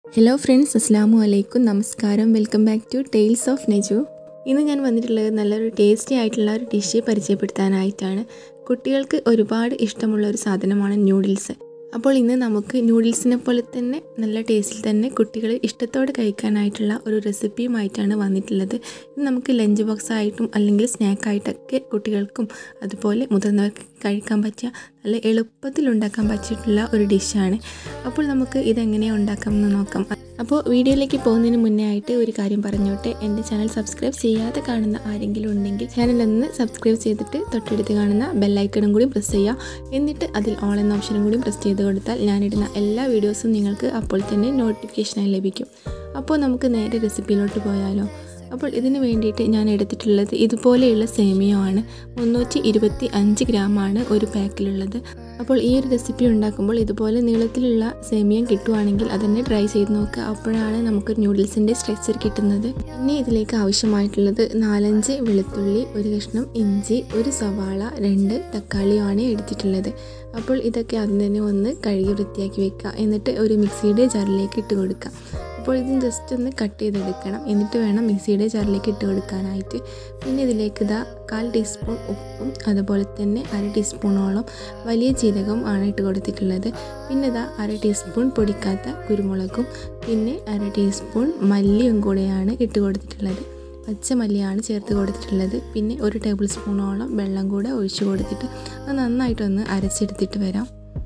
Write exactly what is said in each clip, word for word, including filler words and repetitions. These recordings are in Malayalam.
Hello friends, Assalamu alaikum, Namaskaram, welcome back to Tales of N A J U. ഇന്ന് ഞാൻ വന്നിട്ടുള്ളത് നല്ലൊരു ടേസ്റ്റി ആയിട്ടുള്ള ഒരു ഡിഷ് പരിചയപ്പെടുത്താനായിട്ടാണ്. കുട്ടികൾക്ക് ഒരുപാട് ഇഷ്ടമുള്ള ഒരു സാധനമാണ് നൂഡിൽസ്. അപ്പോൾ ഇന്ന് നമുക്ക് നൂഡിൽസിനെ പോലെ തന്നെ നല്ല ടേസ്റ്റിൽ തന്നെ കുട്ടികൾ ഇഷ്ടത്തോടെ കഴിക്കാനായിട്ടുള്ള ഒരു റെസിപ്പിയുമായിട്ടാണ് വന്നിട്ടുള്ളത്. ഇത് നമുക്ക് ലഞ്ച് ബോക്സ് ആയിട്ടും അല്ലെങ്കിൽ സ്നാക്ക് ആയിട്ടൊക്കെ കുട്ടികൾക്കും അതുപോലെ മുതിർന്നവർക്ക് കഴിക്കാൻ പറ്റിയ നല്ല എളുപ്പത്തിൽ ഉണ്ടാക്കാൻ പറ്റിയിട്ടുള്ള ഒരു ഡിഷാണ്. അപ്പോൾ നമുക്ക് ഇതെങ്ങനെയാണ് ഉണ്ടാക്കാമെന്ന് നോക്കാം. അപ്പോൾ വീഡിയോയിലേക്ക് പോകുന്നതിന് മുന്നേ ആയിട്ട് ഒരു കാര്യം പറഞ്ഞോട്ടെ, എൻ്റെ ചാനൽ സബ്സ്ക്രൈബ് ചെയ്യാതെ കാണുന്ന ആരെങ്കിലും ഉണ്ടെങ്കിൽ ചാനലൊന്ന് സബ്സ്ക്രൈബ് ചെയ്തിട്ട് തൊട്ടടുത്ത് കാണുന്ന ബെല്ലൈക്കണും കൂടി പ്രസ് ചെയ്യുക. എന്നിട്ട് അതിൽ ഓൾ എന്ന ഓപ്ഷനും കൂടി പ്രസ് ചെയ്ത് കൊടുത്താൽ ഞാനിടുന്ന എല്ലാ വീഡിയോസും നിങ്ങൾക്ക് അപ്പോൾ തന്നെ നോട്ടിഫിക്കേഷനായി ലഭിക്കും. അപ്പോൾ നമുക്ക് നേരെ റെസിപ്പിയിലോട്ട് പോയാലോ. അപ്പോൾ ഇതിന് വേണ്ടിയിട്ട് ഞാൻ എടുത്തിട്ടുള്ളത് ഇതുപോലെയുള്ള സേമിയമാണ്. മുന്നൂറ്റി ഇരുപത്തി അഞ്ച് ഗ്രാമാണ് ഒരു പാക്കിലുള്ളത്. അപ്പോൾ ഈ ഒരു റെസിപ്പി ഉണ്ടാക്കുമ്പോൾ ഇതുപോലെ നീളത്തിലുള്ള സേമിയം കിട്ടുവാണെങ്കിൽ അതന്നെ ട്രൈ ചെയ്ത് നോക്കുക. അപ്പോഴാണ് നമുക്ക് നൂഡിൽസിൻ്റെ സ്ട്രക്ചർ കിട്ടുന്നത്. പിന്നെ ഇതിലേക്ക് ആവശ്യമായിട്ടുള്ളത് നാലഞ്ച് വെളുത്തുള്ളി, ഒരു കഷ്ണം ഇഞ്ചി, ഒരു സവാള, രണ്ട് തക്കാളിയുമാണ് എടുത്തിട്ടുള്ളത്. അപ്പോൾ ഇതൊക്കെ ആദ്യം തന്നെ ഒന്ന് കഴുകി വൃത്തിയാക്കി വെക്കുക. എന്നിട്ട് ഒരു മിക്സിയുടെ ജാറിലേക്ക് ഇട്ട് കൊടുക്കുക. അപ്പോൾ ഇത് ജസ്റ്റ് ഒന്ന് കട്ട് ചെയ്തെടുക്കണം. എന്നിട്ട് വേണം മിക്സിയുടെ ജാറിലേക്ക് ഇട്ട് കൊടുക്കാനായിട്ട്. പിന്നെ ഇതിലേക്ക് ഇതാ കാൽ ടീസ്പൂൺ ഉപ്പും അതുപോലെ തന്നെ അര ടീസ്പൂണോളം വലിയ ജീരകം ആണ് ഇട്ട് കൊടുത്തിട്ടുള്ളത്. പിന്നെ ഇതാ അര ടീസ്പൂൺ പൊടിക്കാത്ത കുരുമുളകും പിന്നെ അര ടീസ്പൂൺ മല്ലിയും കൂടെയാണ് ഇട്ട് കൊടുത്തിട്ടുള്ളത്. പച്ചമല്ലിയാണ് ചേർത്ത് കൊടുത്തിട്ടുള്ളത്. പിന്നെ ഒരു ടേബിൾ സ്പൂണോളം വെള്ളം കൂടെ ഒഴിച്ച് കൊടുത്തിട്ട് അത് നന്നായിട്ടൊന്ന് അരച്ചെടുത്തിട്ട് വരാം.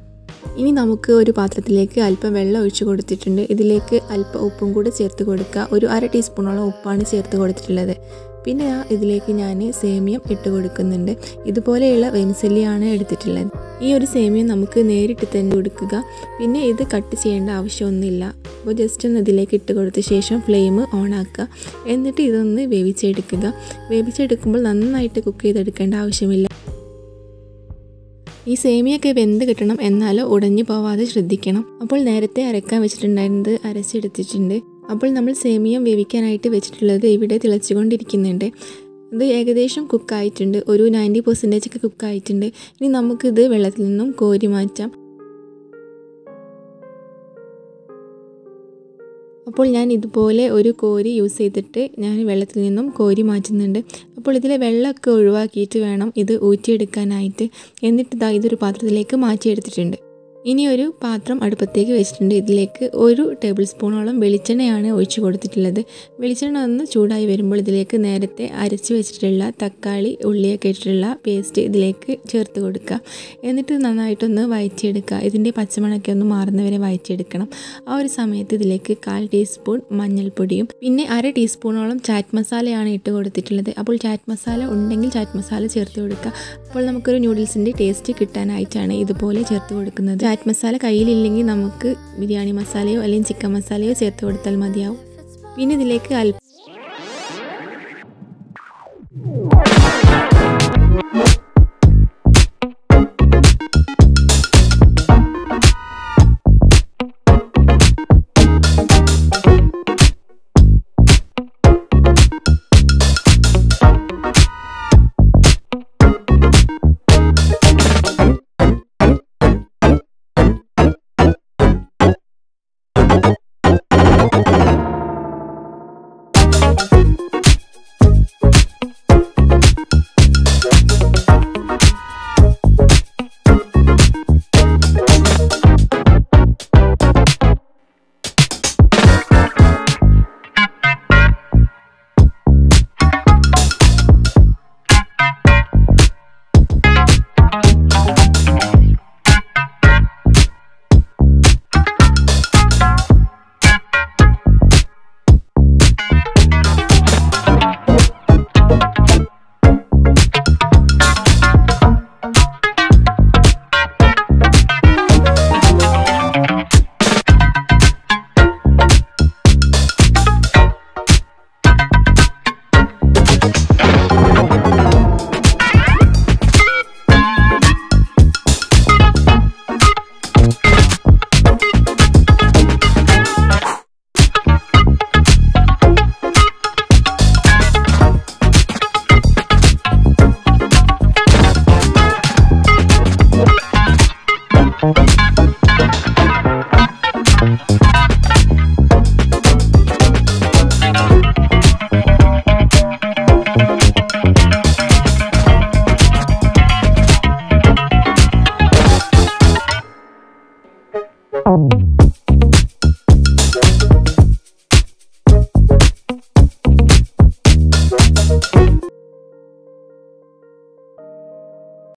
ഇനി നമുക്ക് ഒരു പാത്രത്തിലേക്ക് അല്പം വെള്ളം ഒഴിച്ച് കൊടുത്തിട്ടുണ്ട്. ഇതിലേക്ക് അല്പം ഉപ്പും കൂടെ ചേർത്ത് കൊടുക്കുക. ഒരു അര ടീസ്പൂണോളം ഉപ്പാണ് ചേർത്ത് കൊടുത്തിട്ടുള്ളത്. പിന്നെ ഇതിലേക്ക് ഞാൻ സേമിയം ഇട്ട് കൊടുക്കുന്നുണ്ട്. ഇതുപോലെയുള്ള വെർമിസെല്ലിയാണ് എടുത്തിട്ടുള്ളത്. ഈ ഒരു സേമിയം നമുക്ക് നേരിട്ട് തന്നെ കൊടുക്കുക. പിന്നെ ഇത് കട്ട് ചെയ്യേണ്ട ആവശ്യമൊന്നുമില്ല. അപ്പോൾ ജസ്റ്റ് ഒന്ന് ഇതിലേക്ക് ഇട്ട് കൊടുത്ത ശേഷം ഫ്ലെയിം ഓൺ ആക്കുക. എന്നിട്ട് ഇതൊന്ന് വേവിച്ചെടുക്കുക. വേവിച്ചെടുക്കുമ്പോൾ നന്നായിട്ട് കുക്ക് ചെയ്തെടുക്കേണ്ട ആവശ്യമില്ല. ഈ സേമിയൊക്കെ വെന്ത് കിട്ടണം, എന്നാലോ ഉടഞ്ഞു പോവാതെ ശ്രദ്ധിക്കണം. അപ്പോൾ നേരത്തെ അരക്കാൻ വെച്ചിട്ടുണ്ടായിരുന്നത് അരച്ചെടുത്തിട്ടുണ്ട്. അപ്പോൾ നമ്മൾ സേമിയം വേവിക്കാനായിട്ട് വെച്ചിട്ടുള്ളത് ഇവിടെ തിളച്ചുകൊണ്ടിരിക്കുന്നുണ്ട്. ഇത് ഏകദേശം കുക്കായിട്ടുണ്ട്. ഒരു നയൻറ്റി പെർസെൻറ്റേജ് ഒക്കെ കുക്കായിട്ടുണ്ട്. ഇനി നമുക്കിത് വെള്ളത്തിൽ നിന്നും കോരി മാറ്റാം. അപ്പോൾ ഞാൻ ഇതുപോലെ ഒരു കോരി യൂസ് ചെയ്തിട്ട് ഞാൻ വെള്ളത്തിൽ നിന്നും കോരി മാറ്റുന്നുണ്ട്. അപ്പോൾ ഇതിലെ വെള്ളമൊക്കെ ഒഴിവാക്കിയിട്ട് വേണം ഇത് ഊറ്റിയെടുക്കാനായിട്ട്. എന്നിട്ട് ഇതാ ഇതൊരു പാത്രത്തിലേക്ക് മാറ്റിയെടുത്തിട്ടുണ്ട്. ഇനി ഒരു പാത്രം അടുപ്പത്തേക്ക് വെച്ചിട്ടുണ്ട്. ഇതിലേക്ക് ഒരു ടേബിൾ സ്പൂണോളം വെളിച്ചെണ്ണയാണ് ഒഴിച്ച് കൊടുത്തിട്ടുള്ളത്. വെളിച്ചെണ്ണ ഒന്ന് ചൂടായി വരുമ്പോൾ ഇതിലേക്ക് നേരത്തെ അരച്ച് വെച്ചിട്ടുള്ള തക്കാളി, ഉള്ളിയൊക്കെ ഇട്ടിട്ടുള്ള പേസ്റ്റ് ഇതിലേക്ക് ചേർത്ത് കൊടുക്കുക. എന്നിട്ട് നന്നായിട്ടൊന്ന് വഴറ്റിയെടുക്കുക. ഇതിൻ്റെ പച്ചമണമൊക്കെ ഒന്ന് മാറുന്നവരെ വഴറ്റിയെടുക്കണം. ആ ഒരു സമയത്ത് ഇതിലേക്ക് കാൽ ടീസ്പൂൺ മഞ്ഞൾപ്പൊടിയും പിന്നെ അര ടീസ്പൂണോളം ചാറ്റ് മസാലയാണ് ഇട്ട് കൊടുത്തിട്ടുള്ളത്. അപ്പോൾ ചാറ്റ് മസാല ഉണ്ടെങ്കിൽ ചാറ്റ് മസാല ചേർത്ത് കൊടുക്കുക. അപ്പോൾ നമുക്കൊരു നൂഡിൽസിൻ്റെ ടേസ്റ്റ് കിട്ടാനായിട്ടാണ് ഇതുപോലെ ചേർത്ത് കൊടുക്കുന്നത്. ചാറ്റ് മസാല കയ്യിലില്ലെങ്കിൽ നമുക്ക് ബിരിയാണി മസാലയോ അല്ലെങ്കിൽ ചിക്കൻ മസാലയോ ചേർത്ത് കൊടുത്താൽ മതിയാവും. പിന്നെ ഇതിലേക്ക് അല്പം you.